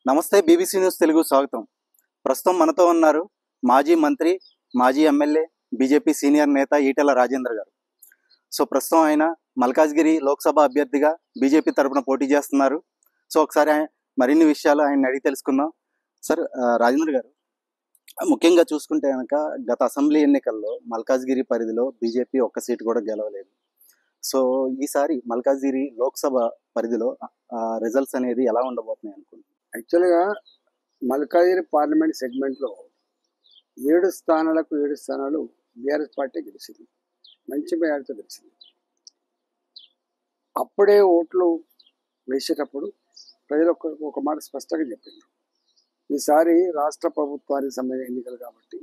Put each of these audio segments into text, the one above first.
నమస్తే BBC news Telugu స్వాగతం. ప్రస్తుతం మనతో ఉన్నారు మాజీ మంత్రి, మాజీ ఎమ్మెల్యే, బీజేపీ సీనియర్ నేత ఈటెల రాజేందర్ గారు. సో ప్రస్తుతం ఆయన మల్కాజ్గిరి లోక్సభ అభ్యర్థిగా బీజేపీ తరపున పోటీ చేస్తున్నారు. సో ఒకసారి మరిన్ని విషయాలు ఆయన అడిగి తెలుసుకుందాం. సార్, రాజేంద్ర గారు, ముఖ్యంగా చూసుకుంటే కనుక గత అసెంబ్లీ ఎన్నికల్లో మల్కాజ్గిరి పరిధిలో బీజేపీ ఒక్క సీటు కూడా గెలవలేదు. సో ఈసారి మల్కాజ్గిరి లోక్సభ పరిధిలో రిజల్ట్స్ అనేది ఎలా ఉండబోతున్నాయి అనుకుంటున్నాను? యాక్చువల్గా మల్కాజ్గిరి పార్లమెంట్ సెగ్మెంట్లో 7 స్థానాలకు 7 స్థానాలు బీఆర్ఎస్ పార్టీ గెలిచింది, మంచి మేరతో గెలిచింది. అప్పుడే ఓట్లు వేసేటప్పుడు ప్రజలు ఒక మాట స్పష్టంగా చెప్పింది, ఈసారి రాష్ట్ర ప్రభుత్వానికి సంబంధించిన ఎన్నికలు కాబట్టి,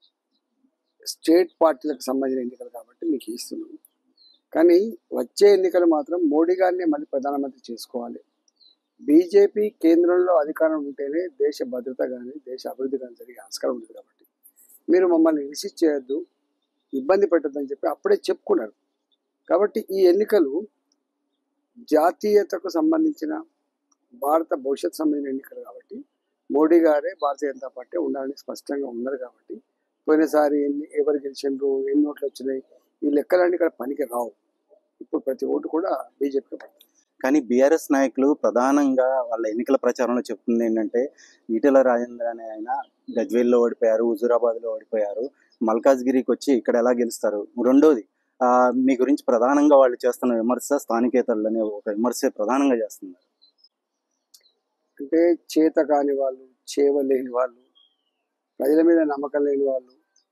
స్టేట్ పార్టీలకు సంబంధించిన ఎన్నికలు కాబట్టి మీకు ఇస్తున్నాం, కానీ వచ్చే ఎన్నికలు మాత్రం మోడీ గారిని మళ్ళీ ప్రధానమంత్రి చేసుకోవాలి. బీజేపీ కేంద్రంలో అధికారం ఉంటేనే దేశ భద్రత కానీ దేశ అభివృద్ధి కానీ జరిగే ఆస్కారం ఉంటుంది కాబట్టి మీరు మమ్మల్ని విసిట్ చేయొద్దు, ఇబ్బంది పెట్టద్దని చెప్పి అప్పుడే చెప్పుకున్నారు. కాబట్టి ఈ ఎన్నికలు జాతీయతకు సంబంధించిన భారత భవిష్యత్తు సంబంధించిన ఎన్నికలు కాబట్టి మోడీ గారే భారతీయ జనతా పార్టీ ఉండాలని స్పష్టంగా ఉన్నారు. కాబట్టి పోయినసారి ఎవరు గెలిచిండ్రు, ఎన్ని ఓట్లు వచ్చినాయి, ఈ లెక్కలన్నీ ఇక్కడ పనికి రావు. ఇప్పుడు ప్రతి ఓటు కూడా బీజేపీకి పడుతుంది. కానీ బీఆర్ఎస్ నాయకులు ప్రధానంగా వాళ్ళ ఎన్నికల ప్రచారంలో చెప్తుంది ఏంటంటే, ఈటెల రాజేందర్ అనే ఆయన గజ్వేల్లో ఓడిపోయారు, హుజూరాబాద్లో ఓడిపోయారు, మల్కాజ్గిరికి వచ్చి ఇక్కడ ఎలా గెలుస్తారు. రెండోది, మీ గురించి ప్రధానంగా వాళ్ళు చేస్తున్న విమర్శ స్థానికేతరులు అనే ఒక విమర్శ ప్రధానంగా చేస్తున్నారు. అంటే చేత కాని వాళ్ళు, చేవలేని వాళ్ళు, ప్రజల మీద నమ్మకం లేని వాళ్ళు,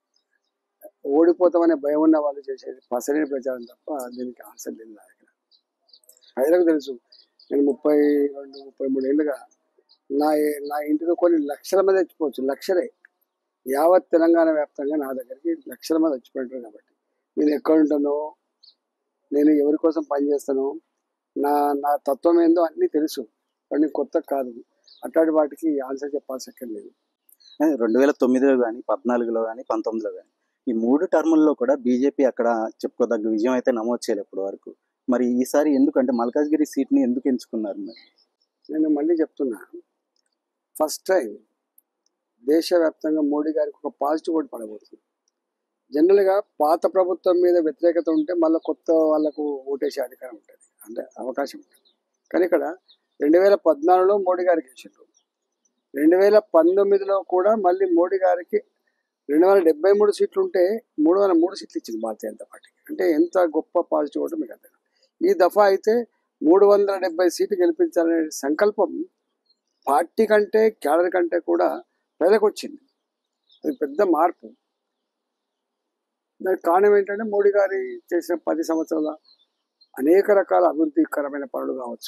ఓడిపోతామనే భయం ఉన్న వాళ్ళు చేసేది పసరైన ప్రచారం తప్ప దీనికి ఆన్సర్ లేదు. నా దగ్గర ప్రజలకు తెలుసు, నేను 32-33 ఏళ్ళుగా నా ఇంటిలో కొన్ని లక్షల మంది చచ్చిపోవచ్చు, లక్షలే, యావత్ తెలంగాణ వ్యాప్తంగా నా దగ్గరికి లక్షల మంది చచ్చిపోయింటారు. కాబట్టి నేను ఎక్కడ ఉంటానో, నేను ఎవరి కోసం పనిచేస్తానో, నా తత్వం ఏందో అన్నీ తెలుసు. కానీ కొత్త కాదు, అట్లాంటి వాటికి ఆన్సర్ చెప్పాల్సి లేదు. 2009లో కానీ, 14లో కానీ, 19లో కానీ ఈ 3 టర్ముల్లో కూడా బీజేపీ అక్కడ చెప్పుకోదగ్గ విజయం అయితే నమోదు చేయలేదు ఇప్పటి వరకు. మరి ఈసారి ఎందుకంటే మల్కాజ్గిరి సీట్ని ఎందుకు ఎంచుకున్నారు? మరి నేను మళ్ళీ చెప్తున్నా, ఫస్ట్ టైం దేశవ్యాప్తంగా మోడీ గారికి ఒక పాజిటివ్ ఓటు పడబోతుంది. జనరల్గా పాత ప్రభుత్వం మీద వ్యతిరేకత ఉంటే మళ్ళీ కొత్త వాళ్ళకు ఓటేసే అధికారం ఉంటుంది, అంటే అవకాశం ఉంటుంది. కానీ ఇక్కడ 2014లో మోడీ గారికి ఇచ్చిండ్రు, 2019లో కూడా మళ్ళీ మోడీ గారికి 273 సీట్లు ఉంటే 303 సీట్లు ఇచ్చింది భారతీయ జనతా పార్టీకి. అంటే ఎంత గొప్ప పాజిటివ్ ఓటు మీకు అర్థం. ఈ దఫా అయితే 370 సీట్లు గెలిపించాలనే సంకల్పం పార్టీ కంటే, క్యాడర్ కంటే కూడా ప్రజలకు వచ్చింది. అది పెద్ద మార్పు. దానికి కారణం ఏంటంటే మోడీ గారి చేసిన 10 సంవత్సరాల అనేక రకాల అభివృద్ధికరమైన పనులు కావచ్చు,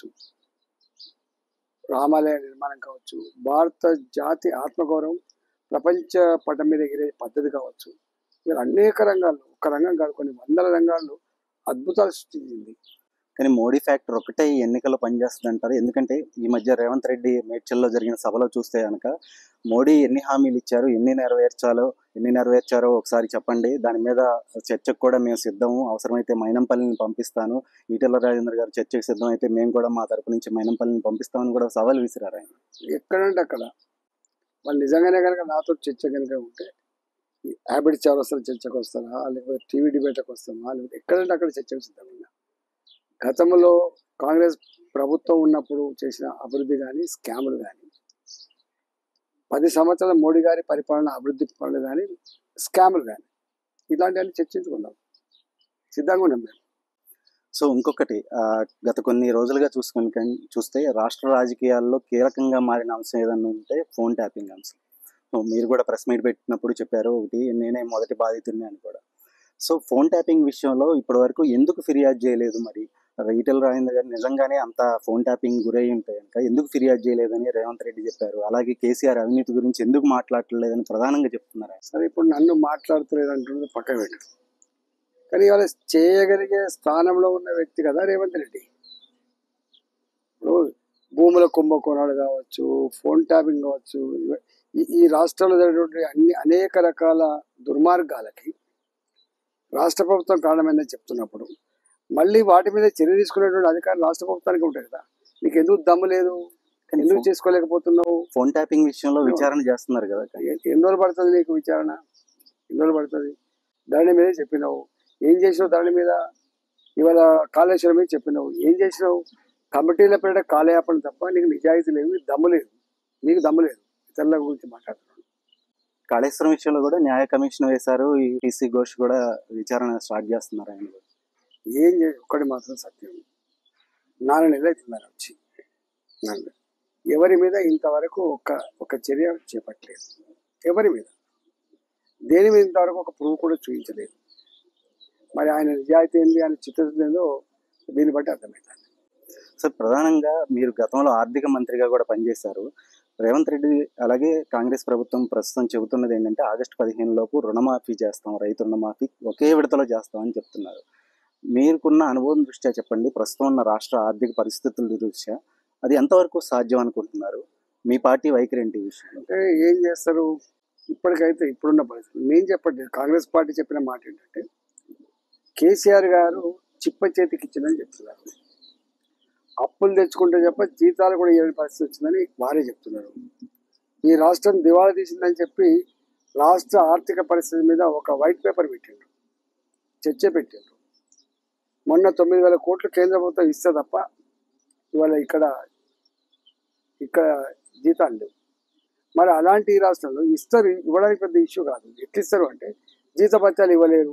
రామాలయ నిర్మాణం కావచ్చు, భారత జాతి ఆత్మగౌరవం ప్రపంచ పటం మీద ఎగిరే పద్ధతి కావచ్చు, ఇలా అనేక రంగాల్లో, ఒక రంగం కాదు కొన్ని వందల రంగాల్లో అద్భుతాలు సృష్టించింది. కానీ మోడీ ఫ్యాక్టర్ ఒకటే ఈ ఎన్నికల్లో పనిచేస్తుంది అంటారు. ఎందుకంటే ఈ మధ్య రేవంత్ రెడ్డి మేడ్చల్లో జరిగిన సభలో చూస్తే కనుక మోడీ ఎన్ని హామీలు ఇచ్చారు, ఎన్ని నెరవేర్చారో ఒకసారి చెప్పండి, దాని మీద చర్చకు కూడా మేము సిద్ధము, అవసరమైతే మైనంపల్లిని పంపిస్తాను, ఈటెల రాజేందర్ గారు చర్చకు సిద్ధం అయితే మేము కూడా మా తరపు నుంచి మైనంపల్లిని పంపిస్తామని కూడా సవాల్ విసిరారు ఆయన. ఎక్కడంటే అక్కడ వాళ్ళు నిజంగానే కనుక నాతో చర్చ కనుక ఉంటే హ్యాబిట్ చౌరస్తాలో చర్చకు వస్తారా, లేకపోతే టీవీ డిబేట్కి వస్తామా, లేకపోతే ఎక్కడంటే అక్కడ చర్చకు సిద్ధమైనా. గతంలో కాంగ్రెస్ ప్రభుత్వం ఉన్నప్పుడు చేసిన అభివృద్ధి కానీ, స్కాములు కానీ, 10 సంవత్సరాల మోడీ గారి పరిపాలన అభివృద్ధి పనులు కానీ, స్కాములు కానీ, ఇలాంటివన్నీ చర్చించుకుందాం, సిద్ధంగా ఉన్నాం మేము. సో ఇంకొకటి, గత కొన్ని రోజులుగా చూస్తే రాష్ట్ర రాజకీయాల్లో కీలకంగా మారిన అంశం ఏదన్నా ఉంటే ఫోన్ ట్యాపింగ్ అంశం. మీరు కూడా ప్రెస్ మీట్ పెట్టినప్పుడు చెప్పారు, ఒకటి నేనే మొదటి బాధితుడిని అని కూడా. సో ఫోన్ ట్యాపింగ్ విషయంలో ఇప్పటి వరకు ఎందుకు ఫిర్యాదు చేయలేదు? మరి ఈటెల రాజేందర్ గారు నిజంగానే అంత ఫోన్ ట్యాపింగ్ గురై ఉంటే కనుక ఎందుకు ఫిర్యాదు చేయలేదని రేవంత్ రెడ్డి చెప్పారు. అలాగే కేసీఆర్ అవినీతి గురించి ఎందుకు మాట్లాడలేదని ప్రధానంగా చెప్తున్నారు. సరే, ఇప్పుడు నన్ను మాట్లాడుతులేదు అంటున్నది పక్కన పెట్టు, కానీ ఇవాళ చేయగలిగే స్థానంలో ఉన్న వ్యక్తి కదా రేవంత్ రెడ్డి. ఇప్పుడు భూముల కుంభకోణాలు కావచ్చు, ఫోన్ ట్యాపింగ్ కావచ్చు, ఈ రాష్ట్రంలో జరిగినటువంటి అనేక రకాల దుర్మార్గాలకి రాష్ట్ర ప్రభుత్వం కారణమైందని చెప్తున్నప్పుడు మళ్ళీ వాటి మీద చర్య తీసుకునేటువంటి అధికారం రాష్ట్ర ప్రభుత్వానికి ఉంటుంది కదా. నీకు ఎందుకు దమ్ము లేదు? ఎందుకు చేసుకోలేకపోతున్నావు? ఫోన్ ట్యాపింగ్ విషయంలో విచారణ చేస్తున్నారు కదా. ఎన్ని రోజులు పడుతుంది నీకు విచారణ? ఎన్ని రోజులు పడుతుంది? ధరణి మీదే చెప్పినావు. ఏం చేసినావు ధరణి మీద? ఇవాళ కాళేశ్వరం మీద చెప్పినావు. ఏం చేసినావు? కమిటీల పేట కాలయాపన తప్ప నీకు నిజాయితీ లేదు, దమ్ము లేదు. నీకు దమ్ము లేదు. ఇతరుల గురించి మాట్లాడుతున్నాను. కాళేశ్వరం విషయంలో కూడా న్యాయ కమిషన్ వేశారు. ఈ టీసీ ఘోష్ కూడా విచారణ స్టార్ట్ చేస్తున్నారు. ఆయన ఏం ఒక్కటి మాత్రం సత్యం, 4 నెలలు అవుతున్నారు వచ్చి. ఎవరి మీద ఇంతవరకు ఒక చర్య చేపట్టలేదు. ఎవరి మీద, దేని మీద ఇంతవరకు ఒక ప్రూఫ్ కూడా చూపించలేదు. మరి ఆయన నిజాయితీ ఏంది, ఆయన చిత్తశుద్ధి ఏందో దీన్ని బట్టి అర్థమవుతుంది. సార్, ప్రధానంగా మీరు గతంలో ఆర్థిక మంత్రిగా కూడా పనిచేశారు. రేవంత్ రెడ్డి అలాగే కాంగ్రెస్ ప్రభుత్వం ప్రస్తుతం చెబుతున్నది ఏంటంటే ఆగస్టు 15 లోపు రుణమాఫీ చేస్తాం, రైతు రుణమాఫీ ఒకే విడతలో చేస్తామని చెప్తున్నారు. మీరుకున్న అనుభవం దృష్ట్యా చెప్పండి, ప్రస్తుతం ఉన్న రాష్ట్ర ఆర్థిక పరిస్థితుల దృష్ట్యా అది ఎంతవరకు సాధ్యం అనుకుంటున్నారు? మీ పార్టీ వైఖరి ఏంటి విషయంలో? అంటే ఏం చేస్తారు ఇప్పటికైతే, ఇప్పుడున్న పరిస్థితులు నేను చెప్పట్లేదు. కాంగ్రెస్ పార్టీ చెప్పిన మాట ఏంటంటే కేసీఆర్ గారు చిప్ప చేతికి ఇచ్చిందని చెప్తున్నారు. అప్పులు తెచ్చుకుంటే చెప్ప జీతాలు కూడా ఏ పరిస్థితి వచ్చిందని వారే చెప్తున్నారు. ఈ రాష్ట్రం దివాళా తీసిందని చెప్పి రాష్ట్ర ఆర్థిక పరిస్థితి మీద ఒక వైట్ పేపర్ పెట్టిండ్రు, చర్చ పెట్టిండ్రు. మొన్న 9,000 కోట్లు కేంద్ర ప్రభుత్వం ఇస్తే తప్ప ఇవాళ ఇక్కడ జీతాలు లేవు. మరి అలాంటి ఈ రాష్ట్రంలో ఇస్తారు, ఇవ్వడానికి పెద్ద ఇష్యూ కాదు. ఎట్లా ఇస్తారు అంటే జీతభత్యాలు ఇవ్వలేరు,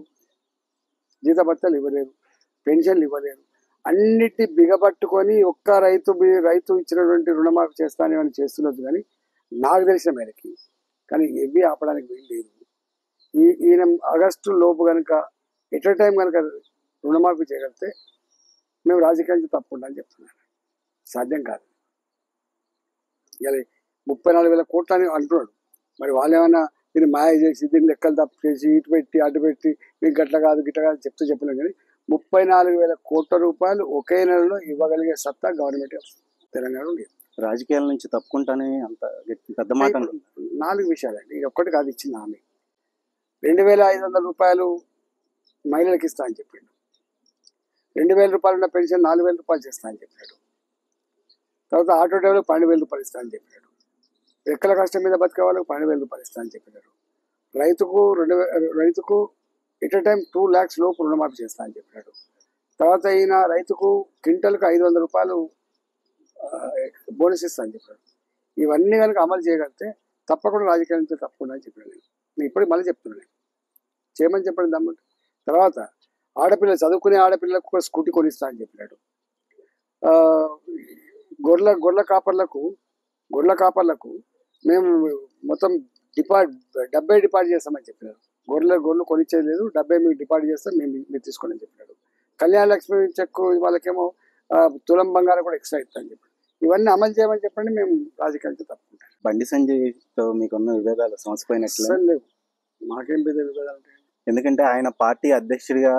పెన్షన్లు ఇవ్వలేరు. అన్నిటి బిగబట్టుకొని ఒక్క రైతు ఇచ్చినటువంటి రుణమాఫీ చేస్తానని అని చేస్తున్నది. కానీ నాకు తెలిసిన మేరకి కానీ ఇవి ఆపడానికి వీలు లేదు. ఈయన ఆగస్టు లోపు కనుక ఎట్ ఎ టైం కనుక రుణమాఫీ చేయగలిగితే మేము రాజకీయానికి తప్పకుండా అని చెప్తున్నాను. సాధ్యం కాదు. ఇలా 34,000 కోట్లు అని అంటున్నాడు. మరి వాళ్ళు ఏమైనా దీన్ని మాయ చేసి దీన్ని లెక్కలు తప్పు చేసి ఇటు పెట్టి అటు పెట్టి మీకు గిట్ల కాదు చెప్తే చెప్పలేం. కానీ 34,000 కోట్ల రూపాయలు ఒకే నెలలో ఇవ్వగలిగే సత్తా గవర్నమెంట్ తెలంగాణ ఉంది. రాజకీయాల నుంచి తప్పుకుంటానే అంత పెద్ద మాట. 4 విషయాలండి, ఇది ఒక్కటి కాదు. ఇచ్చిన హామీ 2,500 రూపాయలు మహిళలకు ఇస్తా అని చెప్పాడు. 2,000 రూపాయలు ఉన్న పెన్షన్ 4,000 రూపాయలు చేస్తా అని చెప్పాడు. తర్వాత ఆటో డ్రైవర్లకు 12,000 రూపాయలు ఇస్తా అని చెప్పాడు. రెక్కల కష్టం మీద బతికే వాళ్ళకు 12,000 రూపాయలు ఇస్తా అని చెప్పారు. రైతుకు ఎట్ ఎ టైం 2 lakhs లోపు రుణమాఫీ చేస్తా అని చెప్పాడు. తర్వాత ఈయన రైతుకు క్వింటల్కు 500 రూపాయలు బోనస్ ఇస్తా అని చెప్పాడు. ఇవన్నీ కనుక అమలు చేయగలిగితే తప్పకుండా రాజకీయాల నుంచి తప్పకుండా అని చెప్పాడు. నేను ఇప్పటికి మళ్ళీ చెప్తున్నాను, చేయమని చెప్పండి దమ్మంటే. తర్వాత చదువుకునే ఆడపిల్లలకు స్కూటీ కొనిస్తా అని చెప్పినాడు. గొర్రెల కాపర్లకు మేము మొత్తం డబ్బే డిపాజిట్ చేస్తామని చెప్పినారు. గొర్రెలు కొనిచ్చేది లేదు, డబ్బే మీకు డిపాజిట్ చేస్తాం, మీరు తీసుకోండి అని చెప్పినాడు. కళ్యాణ లక్ష్మి చెక్ వాళ్ళకేమో తులం బంగారం కూడా ఎక్స్ట్రా ఇస్తా అని చెప్పాడు. ఇవన్నీ అమలు చేయమని చెప్పండి, మేము రాజకీయాలతో తప్పుకుంటాం. బండి సంజయ్తో మీకున్న విభేదాలు సమసిపోయినట్లు లేవు. మాకేం పెద్ద విభేదాలు ఉంటాయి? ఎందుకంటే ఆయన పార్టీ అధ్యక్షుడిగా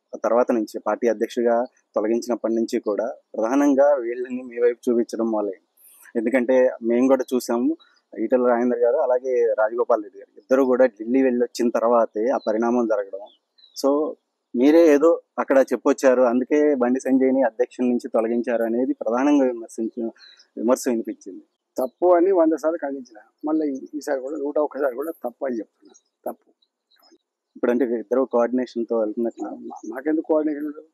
తొలగించినప్పటి నుంచి కూడా ప్రధానంగా వీళ్ళని మీ వైపు చూపించడం వల్లే. ఎందుకంటే మేము కూడా చూసాము, ఈటెల రాజేందర్ గారు అలాగే రాజగోపాల్ రెడ్డి గారు ఇద్దరు కూడా ఢిల్లీ వెళ్ళి వచ్చిన తర్వాతే ఆ పరిణామం జరగడం. సో మీరే ఏదో అక్కడ చెప్పొచ్చారు, అందుకే బండి సంజయ్ని అధ్యక్షుడి నుంచి తొలగించారు అనేది ప్రధానంగా విమర్శ వినిపించింది. తప్పు అని 100 సార్లు ఖండించిన, మళ్ళీ ఈసారి కూడా 101 కూడా తప్పు అని చెప్తున్నా. తప్పు. ఇప్పుడు అంటే ఇద్దరు కోఆర్డినేషన్తో వెళ్తున్నట్టు. మాకెందుకు కోఆర్డినేషన్ ఉంటుంది?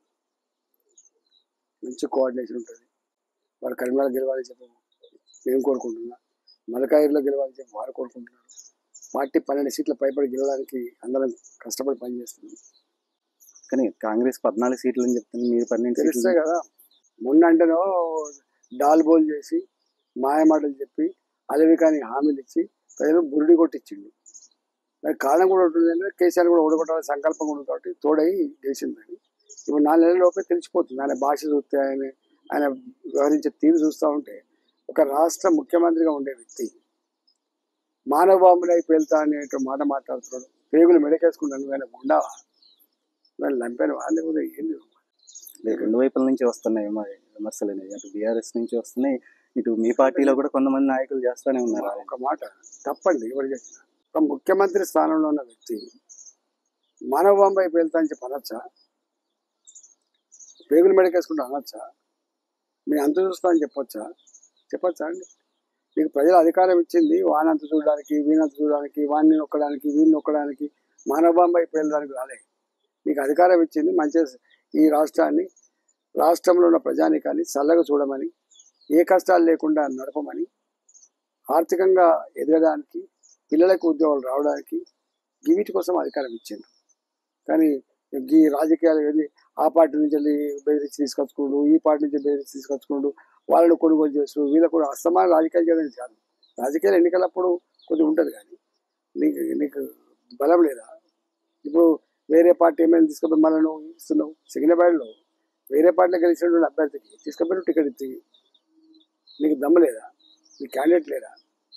మంచి కోఆర్డినేషన్ ఉంటుంది. వారు కరీంనగర్ గెలవాలి చెప్పు నేను కోరుకుంటున్నా, మలకాయిలో గెలవాలి చెప్పి వారు కోరుకుంటున్నారు. పార్టీ 12 సీట్ల పైపడి గెలవడానికి అందరం కష్టపడి పనిచేస్తున్నాం. కానీ కాంగ్రెస్ 14 సీట్లు అని చెప్తుంది, మీరు 12 తెలుస్తే కదా. మొన్న అంటేనో డాల్బోల్ చేసి మాయమాటలు చెప్పి అలవికాని హామీలు ఇచ్చి ప్రజలు బురుడి కొట్టించిండు. దానికి కారణం కూడా ఉంటుంది అంటే కేసీఆర్ కూడా ఓడగొట్టాలని సంకల్పం కూడా కాబట్టి తోడై గెలిచిందని. ఇప్పుడు 4 నెలల లోపే తెలిసిపోతుంది. ఆయన భాష చూస్తే, ఆయన వ్యవహరించే తీరు చూస్తూ ఉంటే ఒక రాష్ట్ర ముఖ్యమంత్రిగా ఉండే వ్యక్తి మానవ బాంబులు అయిపోయి వెళ్తా అనేట మాట మాట్లాడుతున్నాడు. పేగులు మెడకేసుకుంటాను, ఆయన గుండావా, వాళ్ళు లంపాను వాళ్ళే కూడా ఏంది. రెండు వైపుల నుంచి వస్తున్నాయి విమర్శలు అనేవి, అటు బీఆర్ఎస్ నుంచి వస్తున్నాయి, ఇటు మీ పార్టీలో కూడా కొంతమంది నాయకులు చేస్తూనే ఉన్నారు. ఒక మాట తప్పండి, ఎవరు చేసిన ఒక ముఖ్యమంత్రి స్థానంలో ఉన్న వ్యక్తి మానవ బాంబు అయిపోయి వెళ్తా అని చెప్పి అనొచ్చా? పేగులు మెడకేసుకుంటూ అనొచ్చా? నేను అంత చూస్తా అని చెప్పొచ్చా? చెప్పచ్చా అండి? నీకు ప్రజలు అధికారం ఇచ్చింది వానంత చూడడానికి, వీనంత చూడడానికి, వాడిని నొక్కడానికి, వీడిని నొక్కడానికి, మానవబాంబై పేలడానికి రాలే. నీకు అధికారం ఇచ్చింది మంచిగా ఈ రాష్ట్రాన్ని, రాష్ట్రంలో ఉన్న ప్రజానికాన్ని చల్లగా చూడమని, ఏ కష్టాలు లేకుండా నడపమని, ఆర్థికంగా ఎదగడానికి, పిల్లలకు ఉద్యోగాలు రావడానికి, వీటి కోసం అధికారం ఇచ్చింది. కానీ ఈ రాజకీయాలు వెళ్ళి ఆ పార్టీ నుంచి వెళ్ళి బెదిరించి తీసుకొచ్చుకోండు, ఈ పార్టీ నుంచి బెదిరించి తీసుకొచ్చుకోండు, వాళ్ళని కొనుగోలు చేస్తూ వీళ్ళకు కూడా అస్తమానం రాజకీయాలు చేయడం కాదు. రాజకీయాలు ఎన్నికలప్పుడు కొద్దిగా ఉంటుంది, కానీ నీకు బలం లేదా? ఇప్పుడు వేరే పార్టీ ఎమ్మెల్యే తీసుకుపోయి మళ్ళీ నువ్వు ఇస్తున్నావు. సికింద్రాబాద్లో వేరే పార్టీలో గెలిచినటువంటి అభ్యర్థికి తీసుకుపోయి టికెట్ ఇచ్చి నీకు దమ్ము లేదా? నీ క్యాండిడేట్ లేదా?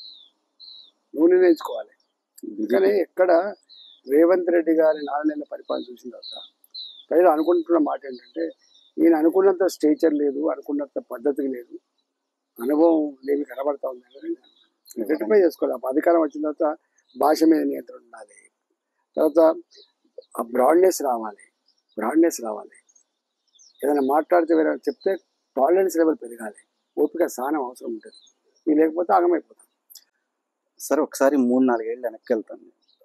నువ్వు నిర్ణయించుకోవాలి. అందుకనే ఎక్కడ రేవంత్ రెడ్డి గారి 4 నెలల పరిపాలన చూసిన తర్వాత ప్రజలు అనుకుంటున్న మాట ఏంటంటే, ఈయన అనుకున్నంత స్టేచర్ లేదు, అనుకున్నంత పద్ధతి లేదు, అనుభవం లేవి కనబడతా ఉంది. రెక్టిఫై చేసుకోవాలి. అధికారం వచ్చిన తర్వాత భాష మీద నియంత్రణ ఉండాలి. తర్వాత ఆ బ్రాడ్నెస్ రావాలి. ఏదైనా మాట్లాడితే వేరే చెప్తే టాలరెన్స్ లెవెల్ పెరగాలి. ఓపిక సహనం అవసరం ఉంటుంది. ఇది లేకపోతే ఆగమైపోతాం. సరే, ఒకసారి 3-4 ఏళ్ళు వెనక్కి వెళ్తాను.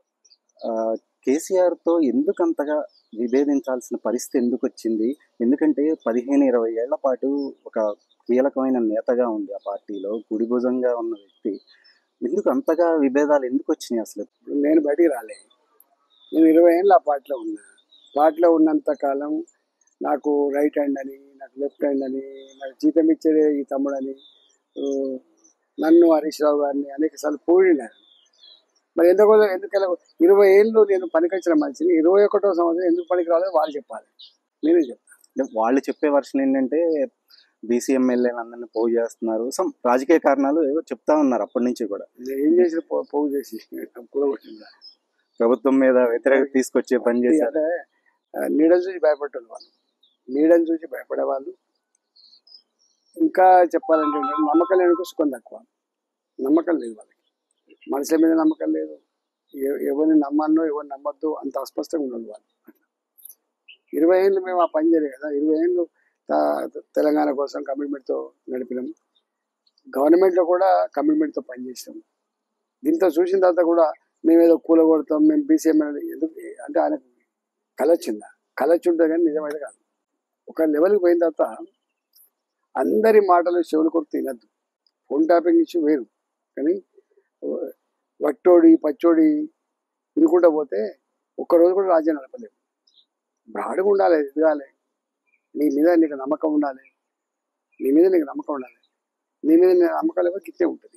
కేసీఆర్తో ఎందుకు అంతగా విభేదించాల్సిన పరిస్థితి ఎందుకు వచ్చింది? ఎందుకంటే 15-20 ఏళ్ల పాటు ఒక కీలకమైన నేతగా ఉంది ఆ పార్టీలో, గుడిభుజంగా ఉన్న వ్యక్తి. ఎందుకు అంతగా విభేదాలు ఎందుకు వచ్చినాయి అసలు? నేను బయటికి రాలే. నేను 20 ఏళ్ళు ఆ పార్టీలో ఉన్నా. పార్టీలో ఉన్నంత కాలం నాకు రైట్ హ్యాండ్ అని, నాకు లెఫ్ట్ హ్యాండ్ అని, నాకు జీతం ఇచ్చేదే ఈ తమ్ముడని, నన్ను హరీష్ రావు గారిని అనేక సార్లు పోయినారు. మరి ఎందుకు 20 ఏళ్ళు నేను పనికొచ్చిన మనిషిని 21వ సంవత్సరం ఎందుకు పనికి రాలేదు వాళ్ళు చెప్పాలి, నేనే చెప్తాను. వాళ్ళు చెప్పే వర్షన్ ఏంటంటే బీసీ ఎమ్మెల్యేలు అందరినీ పోగు చేస్తున్నారు, సమ్ రాజకీయ కారణాలు ఏవో చెప్తా ఉన్నారు అప్పటి నుంచి కూడా. ఏం చేసి పోగు చేసి కూడగొట్టిందా? ప్రభుత్వం మీద వ్యతిరేకత తీసుకొచ్చే పని చేశారు. నీడని చూసి భయపడ్డారు వాళ్ళు, నీడని చూసి భయపడేవాళ్ళు. ఇంకా చెప్పాలంటే నమ్మకం లేనికో సుఖం తక్కువ. నమ్మకం లేదు వాళ్ళకి, మనుషుల మీద నమ్మకం లేదు, ఎవరిని నమ్మన్నో ఎవరిని నమ్మద్దు అంత అస్పష్టంగా ఉండదు వాళ్ళు. 20 ఏళ్ళు మేము ఆ పని చేయలేదు కదా. 20 ఏళ్ళు తెలంగాణ కోసం కమిట్మెంట్తో నడిపినాం. గవర్నమెంట్లో కూడా కమిట్మెంట్తో పనిచేసినాం. దీంతో చూసిన తర్వాత కూడా మేము ఏదో కూలగొడతాం, మేము బీసీఎంఎల్ ఎందుకు అంటే ఆయనకు కళ వచ్చిందా? కళ వచ్చి ఉంటుంది కానీ నిజమైతే కాదు. ఒక లెవెల్కి పోయిన తర్వాత అందరి మాటలు చెవులు కొరకు తినద్దు. ఫోన్ టాపింగ్ ఇష్యూ వేరు, కానీ వట్టోడి పచ్చోడి వినుకుంటా పోతే ఒక్కరోజు కూడా రాజ్యం నడపలేము. బ్రాడ్గా ఉండాలి, ఎదగాలి. నీ మీద నీకు నమ్మకం ఉండాలి, నీ మీద నీకు నమ్మకం లేకపోతే గిట్టే ఉంటుంది.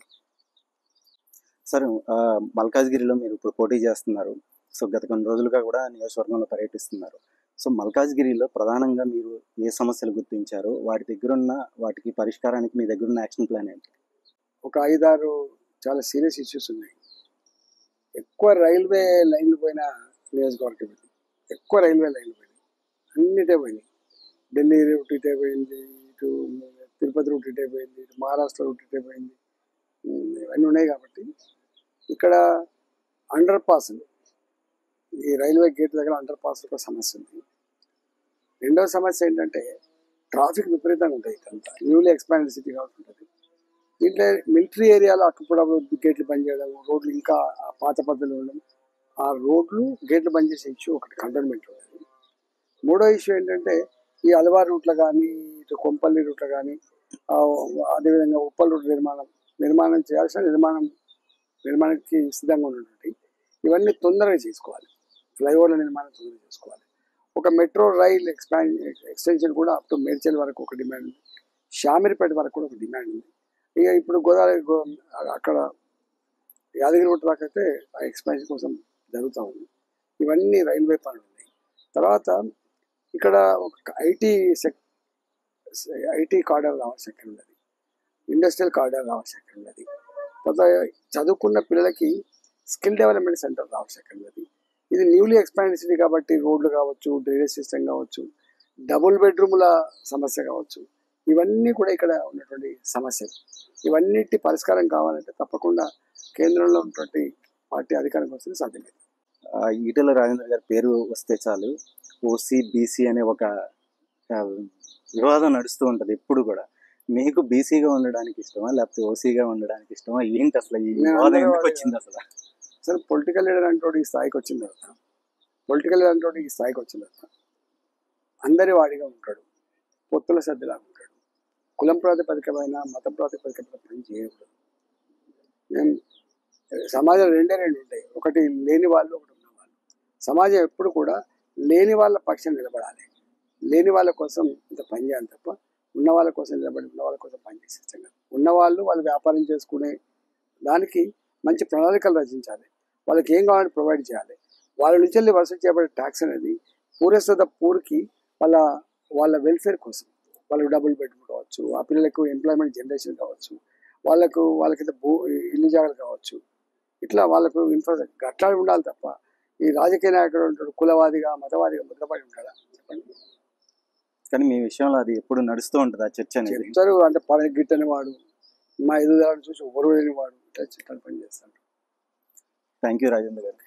సరే, మల్కాజ్గిరిలో మీరు ఇప్పుడు పోటీ చేస్తున్నారు. సో గత కొన్ని రోజులుగా కూడా నియోజకవర్గంలో పర్యటిస్తున్నారు. సో మల్కాజ్గిరిలో ప్రధానంగా మీరు ఏ సమస్యలు గుర్తించారు, వాటికి పరిష్కారానికి మీ దగ్గర ఉన్న యాక్షన్ ప్లాన్ ఏంటి? ఒక 5-6 చాలా సీరియస్ ఇష్యూస్ ఉన్నాయి. ఎక్కువ రైల్వే లైన్లు పోయిన నియోజకవర్గం ఇది. ఎక్కువ రైల్వే లైన్లు పోయినాయి, అన్నిటే పోయినాయి. ఢిల్లీ రూట్ ఇటే పోయింది, ఇటు తిరుపతి రూట్ ఇటే పోయింది, ఇటు మహారాష్ట్ర రూట్ ఇటే పోయింది. ఇవన్నీ ఉన్నాయి కాబట్టి ఇక్కడ అండర్ పాస్లు, ఈ రైల్వే గేట్ దగ్గర అండర్ పాస్ ఒక సమస్య ఉంది. రెండవ సమస్య ఏంటంటే ట్రాఫిక్ విపరీతంగా ఉంటాయి. ఇదంతా న్యూలీ ఎక్స్పాండెడ్ సిటీ కాబట్టి ఉంటుంది. దీంట్లో మిలిటరీ ఏరియాలో అక్కడప్పుడు గేట్లు బంద్ చేయడం, రోడ్లు ఇంకా పాత పద్ధతిలో ఉండడం, ఆ రోడ్లు గేట్లు బంద్ చేసే ఇష్యూ ఒకటి కంటోన్మెంట్ ఉండేది. మూడో ఇష్యూ ఏంటంటే ఈ అల్వార్ రూట్లో కానీ, ఇటు కొంపల్లి రూట్లో కానీ, అదేవిధంగా ఉప్పల్ రూట్ నిర్మాణం చేయాల్సిన నిర్మాణానికి సిద్ధంగా ఉన్నటువంటి ఇవన్నీ తొందరగా చేసుకోవాలి. ఫ్లైఓవర్ల నిర్మాణం తొందరగా చేసుకోవాలి. ఒక మెట్రో రైల్ ఎక్స్టెన్షన్ కూడా అప్ టు మేడ్చల్ వరకు ఒక డిమాండ్ ఉంది, షామీర్పేట వరకు కూడా ఒక డిమాండ్ ఉంది. ఇక ఇప్పుడు గోదావరి అక్కడ యాదగిరి గుట్ట దాకా అయితే ఆ ఎక్స్పాన్షన్ కోసం జరుగుతూ ఉంది. ఇవన్నీ రైల్వే పనులు ఉన్నాయి. తర్వాత ఇక్కడ ఒక ఐటీ కార్డర్ ఆవశ్యకత ఉన్నది, ఇండస్ట్రియల్ కార్డర్ ఆవశ్యకత ఉన్నది. తర్వాత చదువుకున్న పిల్లలకి స్కిల్ డెవలప్మెంట్ సెంటర్ ఆవశ్యకత ఉన్నది. ఇది న్యూలీ ఎక్స్పాండెడ్ సిటీ కాబట్టి రోడ్లు కావచ్చు, డ్రైనేజ్ సిస్టమ్ కావచ్చు, డబుల్ బెడ్రూముల సమస్య కావచ్చు, ఇవన్నీ కూడా ఇక్కడ ఉన్నటువంటి సమస్యలు. ఇవన్నిటి పరిష్కారం కావాలంటే తప్పకుండా కేంద్రంలో ఉన్నటువంటి పార్టీ అధికారంకి వస్తుంది సాధ్యమే. ఈటెల రాజేందర్ గారి పేరు వస్తే చాలు ఓసీ బీసీ అనే ఒక వివాదం నడుస్తూ ఉంటుంది ఎప్పుడు కూడా. మీకు బీసీగా ఉండడానికి ఇష్టమా లేకపోతే ఓసీగా ఉండడానికి ఇష్టమా? ఏంటి అసలు ఈ నేను హోదా అందరూ ఎందుకు వాడే వచ్చింది అసలు? అసలు పొలిటికల్ లీడర్ అంటే ఈ స్థాయికి వచ్చిన తర్వాత పొలిటికల్ లీడర్ అంటే ఈ స్థాయికి వచ్చిన తర్వాత అందరి వాడిగా ఉంటాడు, పొత్తుల సర్దిలాగా ఉంటాడు, కులం ప్రాతిపదికమైన మత ప్రాతిపదికమైన పని చేయకూడదు. మేము సమాజం రెండే రెండు ఉంటాయి, ఒకటి లేని వాళ్ళు, ఒకటి ఉన్న వాళ్ళు. సమాజం ఎప్పుడు కూడా లేని వాళ్ళ పక్షం నిలబడాలి, లేని వాళ్ళ కోసం ఇంత పని చేయాలి తప్ప ఉన్న వాళ్ళ కోసం నిలబడి ఉన్న వాళ్ళ కోసం పని చేసేస్తాం కదా. ఉన్నవాళ్ళు వాళ్ళు వ్యాపారం చేసుకునే దానికి మంచి ప్రణాళికలు రచించాలి, వాళ్ళకి ఏం కావాలని ప్రొవైడ్ చేయాలి. వాళ్ళ నుంచి వెళ్ళి వసూలు చేయబడే ట్యాక్స్ అనేది పూరెస్ట్ పూర్కి వాళ్ళ వాళ్ళ వెల్ఫేర్ కోసం, వాళ్ళకు డబుల్ బెడ్రూమ్ కావచ్చు, ఆ పిల్లలకు ఎంప్లాయ్మెంట్ జనరేషన్ కావచ్చు, వాళ్ళకి ఇల్లు జాగాలు కావచ్చు, ఇట్లా వాళ్ళకు ఇన్ఫ్రాస్ట్రక్చర్ అట్లా ఉండాలి తప్ప ఈ రాజకీయ నాయకుడు ఉంటాడు కులవాదిగా మతవాదిగా ముద్రపడి ఉంటాడా చెప్పండి. కానీ మీ విషయంలో అది ఎప్పుడు నడుస్తూ ఉంటుంది ఆ చర్చ అనేది. చెప్తారు అంటే పని గిట్టని వాడు, మా ఎదుగుదలను చూసి ఒరులేని వాడు ఇట్లా చిట్టాలు పని చేస్తాడు. థ్యాంక్ యూ రాజేంద్ర గారు.